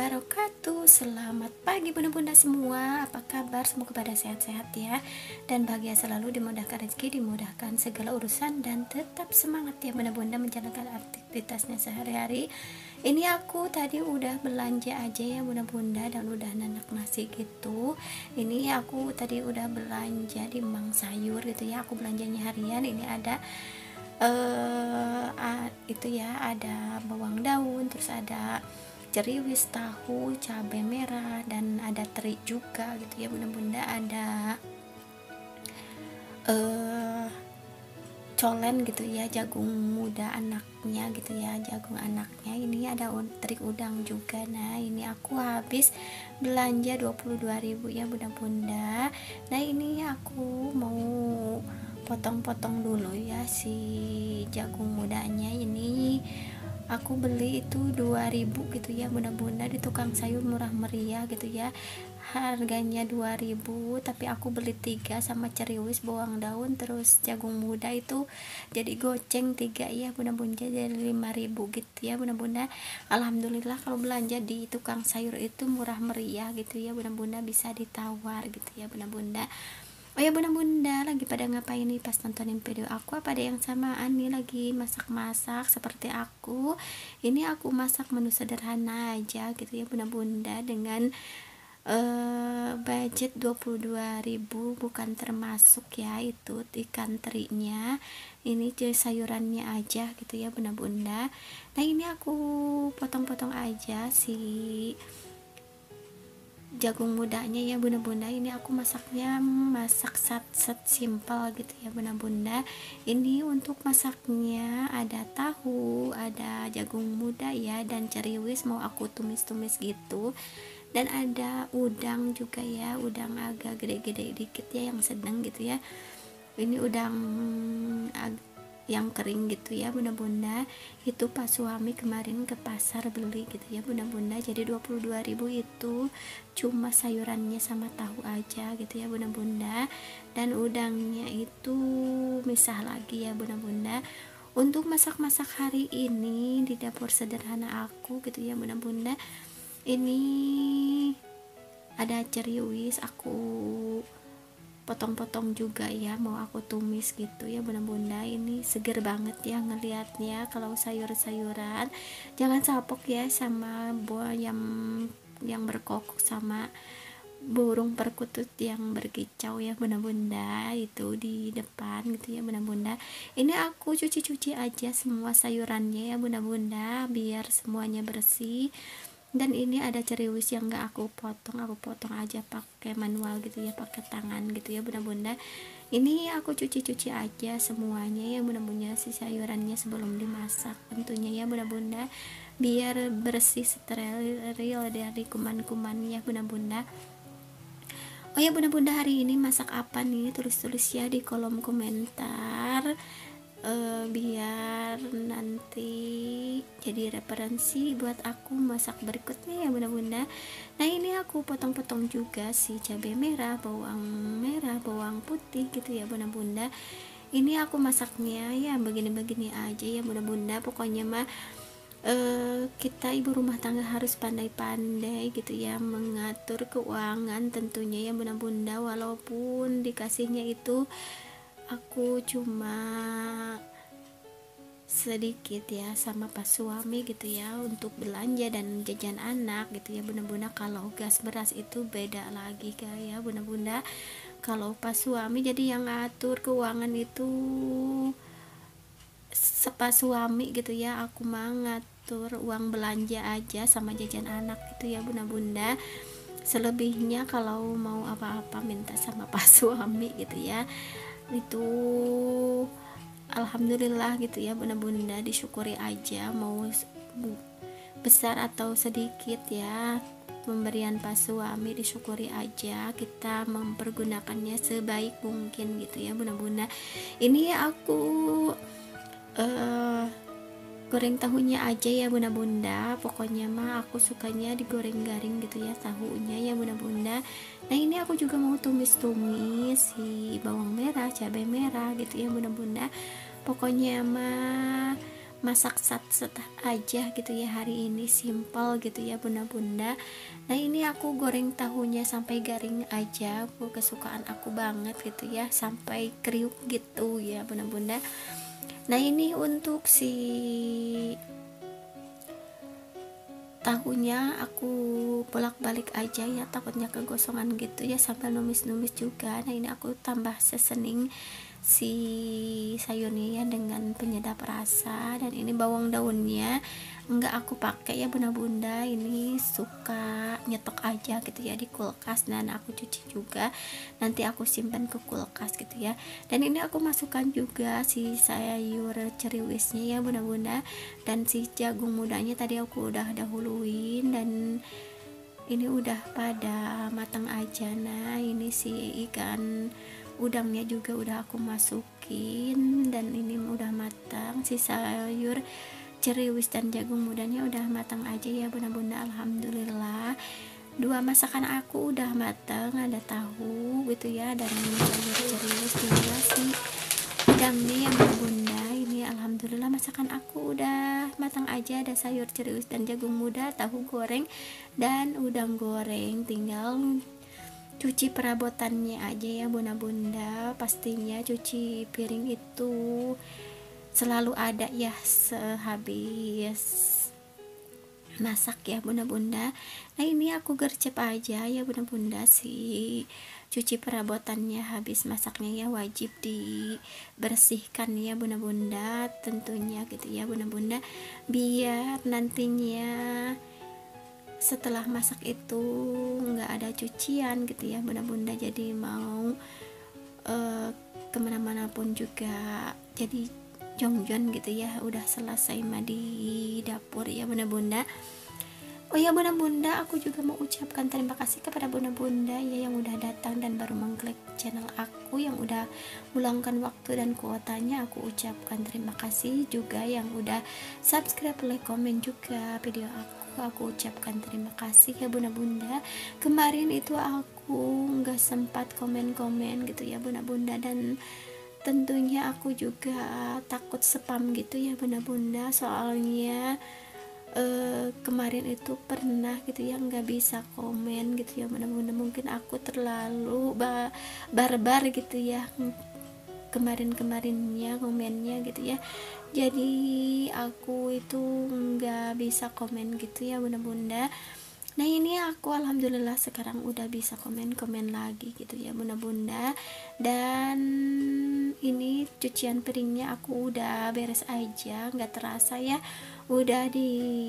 wabarakatuh. Selamat pagi bunda-bunda semua. Apa kabar? Semoga pada sehat-sehat ya, dan bahagia selalu, dimudahkan rezeki, dimudahkan segala urusan, dan tetap semangat ya bunda-bunda menjalankan aktivitasnya sehari-hari. Ini aku tadi udah belanja aja ya bunda-bunda, dan udah nanak nasi gitu. Ini aku tadi udah belanja di Mang Sayur gitu ya. Aku belanjanya harian. Ini ada itu ya, ada bawang daun, terus ada ceriwis, tahu, cabai merah, dan ada teri juga gitu ya bunda-bunda. Ada colen gitu ya, jagung muda anaknya gitu ya, jagung anaknya. Ini ada teri udang juga. Nah ini aku habis belanja 22.000 ya bunda-bunda. Nah ini aku mau potong-potong dulu ya si jagung mudanya. Ini aku beli itu 2.000 gitu ya bunda-bunda, di tukang sayur murah meriah gitu ya, harganya 2.000, tapi aku beli 3 sama ceriwis, bawang daun, terus jagung muda itu jadi goceng 3 ya bunda-bunda, jadi 5.000 gitu ya bunda-bunda. Alhamdulillah kalau belanja di tukang sayur itu murah meriah gitu ya bunda-bunda, bisa ditawar gitu ya bunda-bunda. Oh ya bunda-bunda, lagi pada ngapain nih pas nontonin video aku? Apa ada yang samaan nih, lagi masak-masak seperti aku? Ini aku masak menu sederhana aja gitu ya bunda-bunda, dengan budget 22.000, bukan termasuk ya itu ikan terinya. Ini sayurannya aja gitu ya bunda-bunda. Nah ini aku potong-potong aja si jagung mudanya ya bunda-bunda. Ini aku masaknya masak set simple gitu ya bunda-bunda. Ini untuk masaknya ada tahu, ada jagung muda ya, dan ceriwis mau aku tumis-tumis gitu, dan ada udang juga ya, udang agak gede-gede dikit ya, yang sedang gitu ya. Ini udang yang kering gitu ya bunda-bunda. Itu pas suami kemarin ke pasar beli gitu ya bunda-bunda, jadi 22.000 itu cuma sayurannya sama tahu aja gitu ya bunda-bunda, dan udangnya itu misah lagi ya bunda-bunda. Untuk masak-masak hari ini di dapur sederhana aku gitu ya bunda-bunda, ini ada ceriwis aku potong-potong juga ya, mau aku tumis gitu ya bunda-bunda. Ini seger banget ya ngelihatnya. Kalau sayur-sayuran jangan sapok ya sama buah yang berkokok sama burung perkutut yang berkicau ya bunda-bunda, itu di depan gitu ya bunda-bunda. Ini aku cuci-cuci aja semua sayurannya ya bunda-bunda, biar semuanya bersih. Dan ini ada ceriwis yang gak aku potong aja pakai manual gitu ya, pakai tangan gitu ya bunda-bunda. Ini aku cuci-cuci aja semuanya ya bunda-bunda, si sayurannya sebelum dimasak tentunya ya bunda-bunda, biar bersih steril dari kuman-kuman ya bunda-bunda. Oh ya bunda-bunda, hari ini masak apa nih? Tulis-tulis ya di kolom komentar, biar nanti jadi referensi buat aku masak berikutnya ya bunda-bunda. Nah ini aku potong-potong juga si cabai merah, bawang putih gitu ya bunda-bunda. Ini aku masaknya ya begini-begini aja ya bunda-bunda. Pokoknya mah kita ibu rumah tangga harus pandai-pandai gitu ya mengatur keuangan tentunya ya bunda-bunda. Walaupun dikasihnya itu aku cuma sedikit ya sama pas suami gitu ya, untuk belanja dan jajan anak gitu ya bunda-bunda. Kalau gas beras itu beda lagi kayak bunda-bunda. Kalau pas suami jadi yang ngatur keuangan itu sepas suami gitu ya, aku mah ngatur uang belanja aja sama jajan anak gitu ya bunda-bunda. Selebihnya kalau mau apa-apa minta sama pas suami gitu ya. Itu alhamdulillah gitu ya bunda-bunda, disyukuri aja, mau besar atau sedikit ya pemberian pas suami, disyukuri aja, kita mempergunakannya sebaik mungkin gitu ya bunda-bunda. Ini aku goreng tahunya aja ya bunda-bunda. Pokoknya mah aku sukanya digoreng garing gitu ya tahunya ya bunda-bunda. Nah ini aku juga mau tumis-tumis si bawang merah, cabai merah gitu ya bunda-bunda. Pokoknya mah masak sat-set aja gitu ya, hari ini simple gitu ya bunda-bunda. Nah ini aku goreng tahunya sampai garing aja, kesukaan aku banget gitu ya, sampai kriuk gitu ya bunda-bunda. Nah ini untuk si tahunya aku bolak-balik aja ya, takutnya kegosongan gitu ya, sambil numis-numis juga. Nah ini aku tambah seasoning si sayurnya ya dengan penyedap rasa, dan ini bawang daunnya enggak aku pakai ya bunda-bunda, ini suka nyetok aja gitu ya di kulkas, dan aku cuci juga nanti aku simpan ke kulkas gitu ya. Dan ini aku masukkan juga si sayur ceriwisnya ya bunda-bunda, dan si jagung mudanya tadi aku udah dahuluin, dan ini udah pada matang aja. Nah ini si ikan udangnya juga udah aku masukin, dan ini udah matang. Si sayur ceriwis dan jagung mudanya udah matang aja ya bunda-bunda. Alhamdulillah dua masakan aku udah matang, ada tahu gitu ya, dan sayur ceriwis juga si udangnya ya bunda. Ini alhamdulillah masakan aku udah matang aja, ada sayur ceriwis dan jagung muda, tahu goreng dan udang goreng. Tinggal cuci perabotannya aja ya bunda-bunda. Pastinya cuci piring itu selalu ada ya sehabis masak ya bunda-bunda. Nah ini aku gercep aja ya bunda-bunda, si cuci perabotannya habis masaknya ya wajib dibersihkan ya bunda-bunda tentunya gitu ya bunda-bunda, biar nantinya setelah masak itu nggak ada cucian gitu ya bunda-bunda. Jadi mau kemana-mana pun juga jadi jongjon gitu ya, udah selesai mah di dapur ya bunda-bunda. Oh ya bunda-bunda, aku juga mau ucapkan terima kasih kepada bunda-bunda ya yang udah datang dan baru mengklik channel aku, yang udah meluangkan waktu dan kuotanya. Aku ucapkan terima kasih juga yang udah subscribe, like, komen juga video aku ucapkan terima kasih ya bunda-bunda. Kemarin itu aku nggak sempat komen-komen gitu ya bunda-bunda, dan tentunya aku juga takut spam gitu ya bunda-bunda, soalnya kemarin itu pernah gitu ya nggak bisa komen gitu ya bunda-bunda. Mungkin aku terlalu barbar gitu ya kemarinnya komennya gitu ya, jadi aku itu nggak bisa komen gitu ya bunda-bunda. Nah ini aku alhamdulillah sekarang udah bisa komen lagi gitu ya bunda-bunda. Dan ini cucian piringnya aku udah beres aja, nggak terasa ya udah di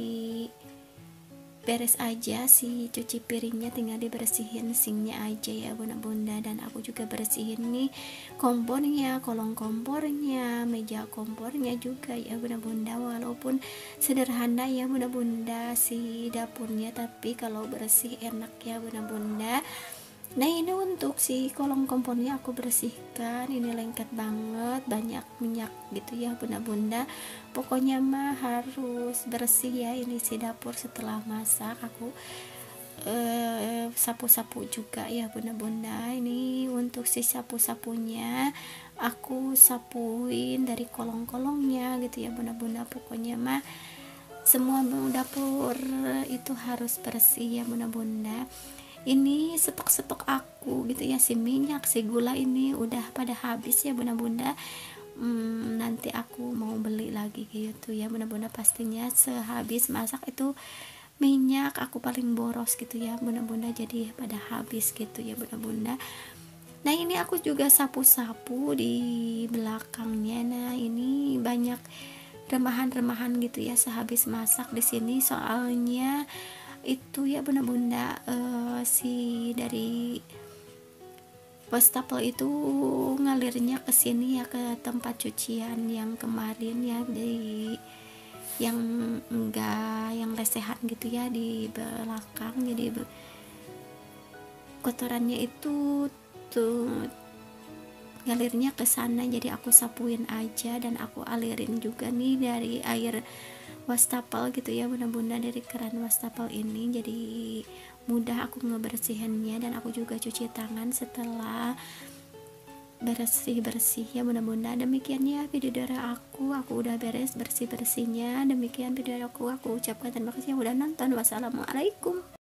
beres aja si cuci piringnya, tinggal dibersihin sinknya aja ya bunda-bunda. Dan aku juga bersihin nih kompornya, kolong kompornya, meja kompornya juga ya bunda-bunda. Walaupun sederhana ya bunda-bunda si dapurnya, tapi kalau bersih enak ya bunda-bunda. Nah ini untuk si kolong kompornya aku bersihkan, ini lengket banget, banyak minyak gitu ya bunda-bunda. Pokoknya mah harus bersih ya ini si dapur. Setelah masak aku sapu-sapu juga ya bunda-bunda. Ini untuk si sapu-sapunya aku sapuin dari kolong-kolongnya gitu ya bunda-bunda. Pokoknya mah semua dapur itu harus bersih ya bunda-bunda. Ini stok-stok aku gitu ya, si minyak, si gula ini udah pada habis ya bunda-bunda. Nanti aku mau beli lagi gitu ya bunda-bunda. Pastinya sehabis masak itu minyak aku paling boros gitu ya bunda-bunda, jadi pada habis gitu ya bunda-bunda. Nah ini aku juga sapu-sapu di belakangnya. Nah ini banyak remahan-remahan gitu ya sehabis masak di sini, soalnya itu ya bunda-bunda si dari wastafel itu ngalirnya ke sini ya, ke tempat cucian yang kemarin ya, di yang enggak yang lesehan gitu ya di belakang. Jadi kotorannya itu tuh ngalirnya ke sana, jadi aku sapuin aja, dan aku alirin juga nih dari air wastafel gitu ya bunda-bunda, dari keran wastafel ini. Jadi mudah aku ngebersihinnya, dan aku juga cuci tangan setelah bersih-bersih ya. Mudah-mudahan demikian ya video dari aku udah beres bersih-bersihnya. Demikian video dari aku ucapkan terima kasih yang udah nonton. Wassalamualaikum.